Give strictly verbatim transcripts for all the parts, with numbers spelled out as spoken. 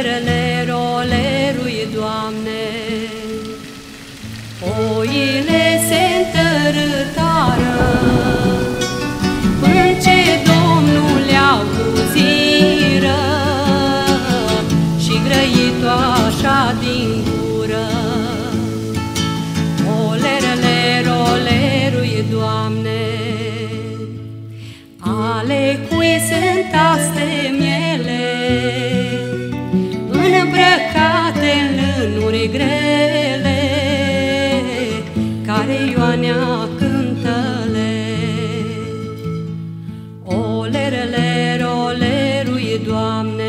lerele, rolerui, Doamne, oile se întărâtară, până ce Domnul le-au cuziră, și grăitoașa din gură. O lerele, rolerui, Doamne, ale cui sunt aste miele, îmbrăcate în lânuri grele, care Ioanea cântăle. O lerele, rolerui, Doamne,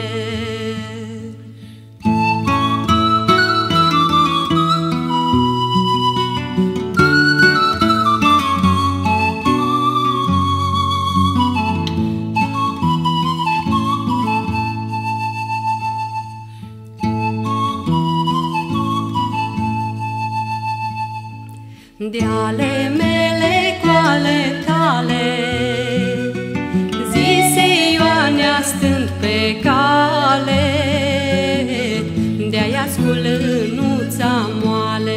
de ale mele cu ale tale, zise Ioanea stând pe cale, de-aia sculânuța moale.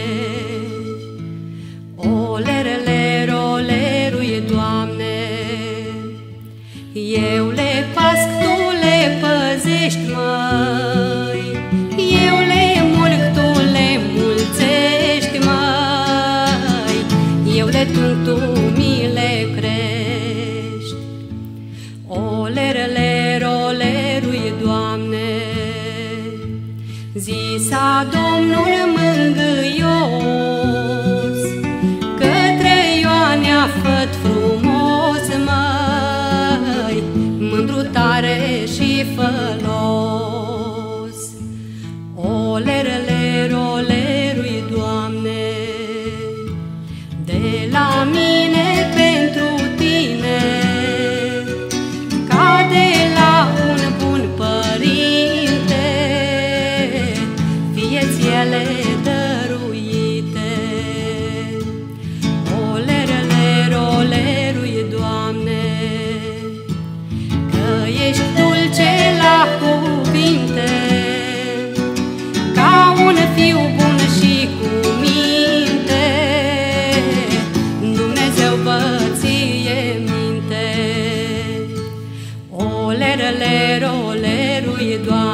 O lerele, rolerui, Doamne, eu le pasc, Tu le păzești, măi, eu le mulc, Tu le mulțești, măi, eu le tund, Tu mi le crești. O lerele, rolerui, Doamne, zisa Domnul mângâios către Ioanea, făt frumos, măi, mândru tare și fălos. O lerele, rolerui, Doamne, de la mine pentru Tine, ca de la un bun părinte, fie-ți ele dăruite. O lerele, rolerui, Doamne, că ești dulce la cuvinte, ca un fiu bun și cu minte, Dumnezeu vă ție minte. O lerele, rolerui, Doamne,